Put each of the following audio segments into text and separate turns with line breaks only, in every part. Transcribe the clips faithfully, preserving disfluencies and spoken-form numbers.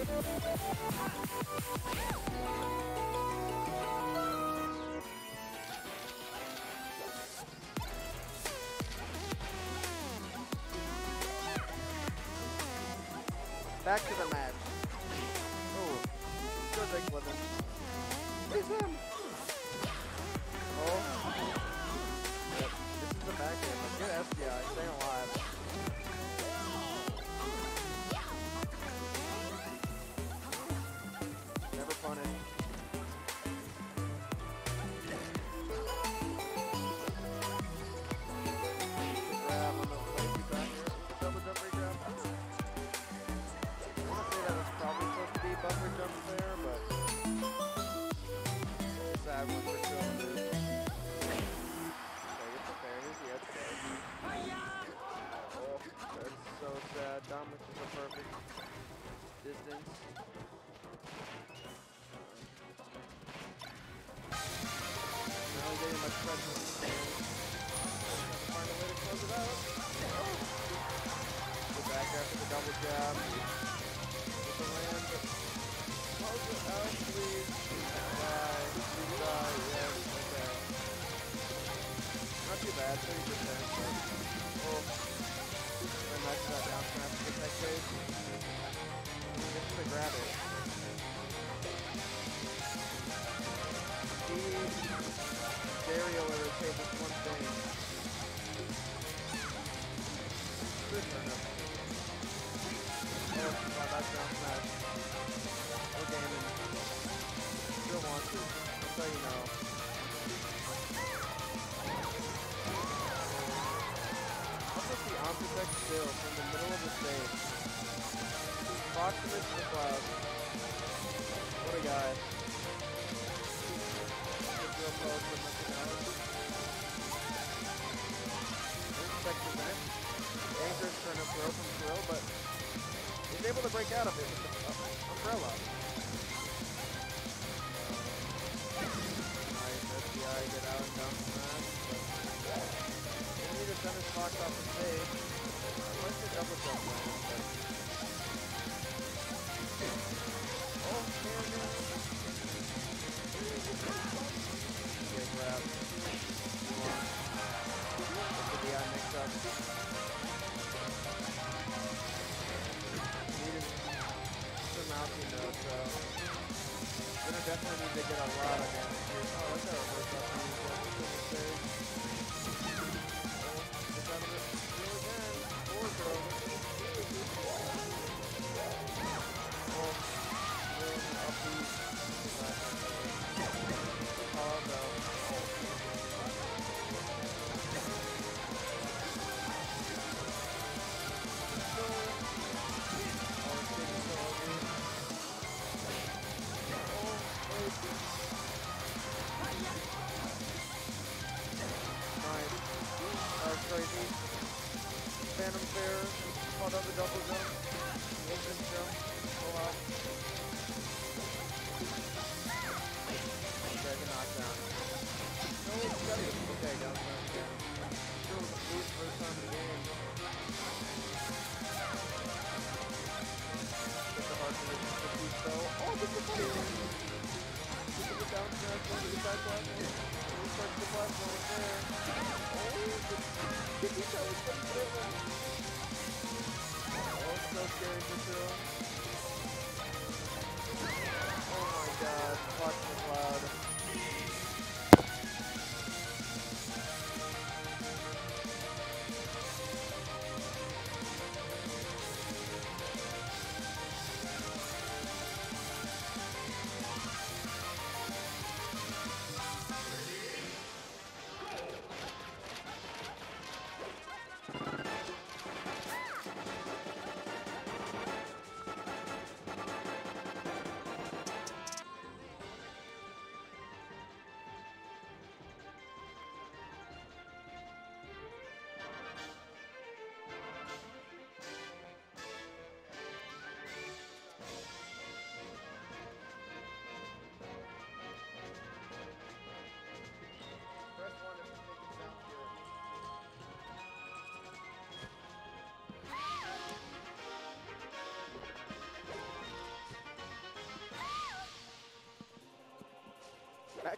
Back to the match. Oh, good Rick Living. Please him. Oh. Yep. This is the back end. Let's get S D I. Staying alive. Never punished. Grab on the lazy back here. Double jump regrab. I want to say that was probably supposed to be bumper jump there, but sad one for sure. Okay, it's a fair. Here's the edge guard. Oh, that's so sad. Dominic is a perfect distance. Now getting much pressure. Find a way to close it out. Oh. Go back after the double jab. With the land. Close it out, please. Die. Please die. Yes. Okay. Not too bad. thirty percent. But, oh. Very nice that down smash to the tech base. Just to grab it. Dario irritate this one thing. Good enough. Oh, wow, that's down smash. No gaming. Still wants it. That's how you know. I'll put the Omnitech still from the middle of the stage. Proximate to the cloud. What a guy. Real close with nothing else. Respect the bench. Anchor's trying to throw from throw, but he's able to break out of it with the uh, umbrella. Nice S D I, get out and down smash. They need to send his box off the stage. Where's the double jump land? But... Oh, man, man. Okay, grab. One. Look at the eye mix up. Needed some mounting though, so gonna definitely need to get a lot of damage here. Oh, that's how it works out for you guys. Get out of it. Do it again. Forward throw. Oh, really up these. Oh, no. Crazy. Phantom Fair, caught up the double jump, open jump, pull out. Okay, good knockdown. No, it's got it. Okay, down down down. Sure was a boost first time in the game. Get the hard position for boost though. Oh, this is funny. Look at the down smash, one to the side platform. Restart the platform there. Did you tell us what he's doing? Oh, it's so scary for sure. Oh my god, watch the cloud.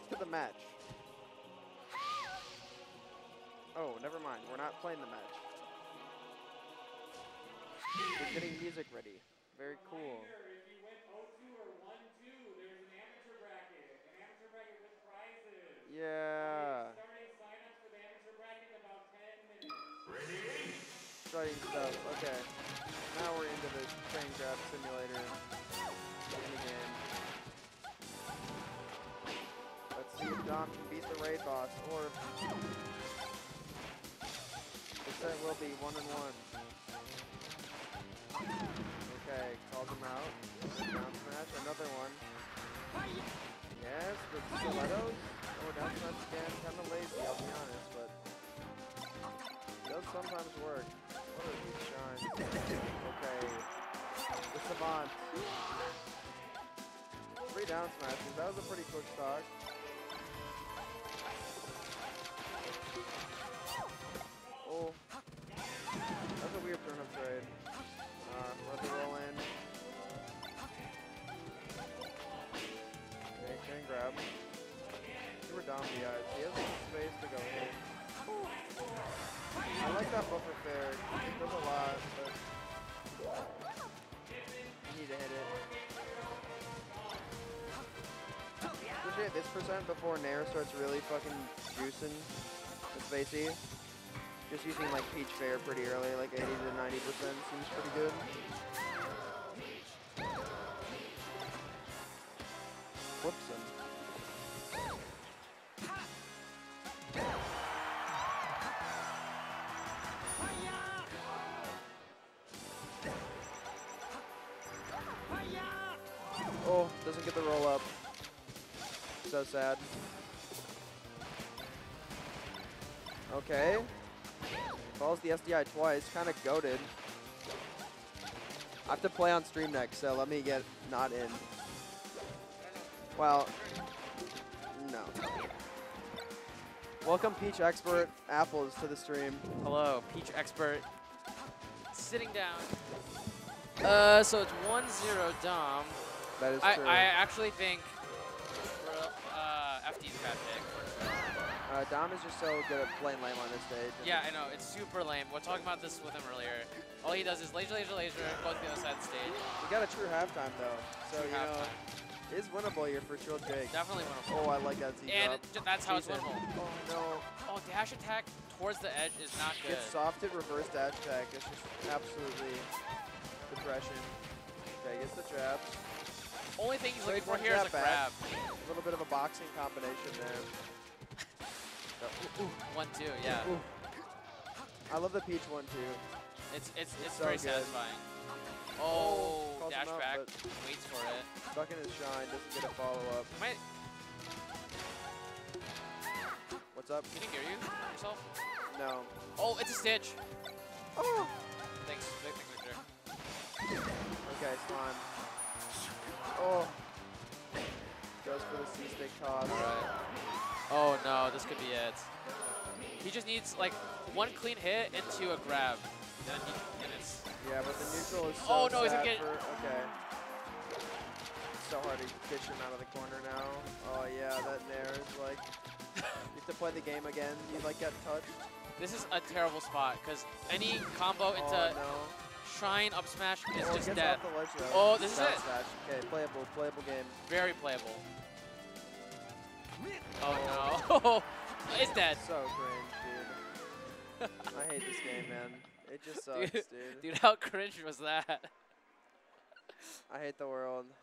back to the match. Oh, never mind. We're not playing the match. We're getting music ready. Very cool.
If you went oh two or one two, there's an amateur bracket. An amateur bracket with prizes.
Yeah.
Starting sign-ups for the amateur bracket in about ten minutes.
Exciting stuff. Okay. Now we're into the train grab simulator minigame. Let's see if Dom can beat the raid boss, or if the set will be one and one. Okay, called him out. Down smash, another one. Yes, the stilettos. Oh, down smash again. Kind of lazy, I'll be honest, but it does sometimes work. What a huge shine. Okay. The Savant. Three down smashes. That was a pretty quick stock. Oh. That's a weird turnip trade. Uh, let the roll in. Okay, chain grab. Super Dom D Is. He has some space to go in. I like that buffer fair. It does a lot, but you need to hit it. Especially at this percent before Nair starts really fucking juicing the spacey. Just using like Peach Fair pretty early, like eighty to ninety percent seems pretty good. Whoopsin'. Oh, doesn't get the roll up. So sad. Okay. Falls the S D I twice, kind of goated. I have to play on stream next, so let me get not in. Well, no. Welcome Peach Expert Apples to the stream.
Hello, Peach Expert. Sitting down. Uh, so it's one zero Dom.
That is
I,
true.
I actually think uh, F D's bad pick.
Uh, Dom is just so good at playing lame on this stage.
Yeah, I know. It's super lame. We're talking about this with him earlier. All he does is laser, laser, laser, goes to the other side of the stage.
We got a true halftime, though. So,
True
you know,
halftime.
it is winnable here for Trill Jake.
Definitely winnable.
Oh, I like that Z
And
drop.
that's how it's
Decent.
winnable.
Oh, no.
Oh, dash attack towards the edge is not good.
Gets softed, reverse dash attack. It's just absolutely depression. Okay, gets the traps.
Only thing he's
Trade
looking for
one
here is a
jab
grab.
back. A little bit of a boxing combination there.
Ooh, one, two, yeah.
Ooh. I love the Peach one, too.
It's it's it's,
It's so
very
good.
satisfying. Oh,
Calls
dash
him up,
back,
but
waits for it.
stuck in his shine, doesn't get a follow-up.
Might,
What's up?
can you hear you yourself?
No.
Oh, it's a stitch.
Oh!
Thanks, thanks, Victor.
Okay, slime. Oh. Goes for the C-stick toss.
Alright. Oh no, this could be it. He just needs like one clean hit into a grab. Then he, and it's
Yeah, but the neutral is so
Oh, no, he's
sad
gonna get-
for, okay. It's so hard to fish him out of the corner now. Oh yeah, that Nair is like, you have to play the game again. You like get touched.
this is a terrible spot because any combo into
Oh no.
Shine up smash is
Oh,
just
gets
dead.
off the ledge though.
Oh, this is
Down
it.
smash. Okay, playable, playable game.
Very playable. Oh no, it's dead.
So cringe, dude. I hate this game, man. It just sucks,
Dude,
dude.
dude, how cringe was that?
I hate the world.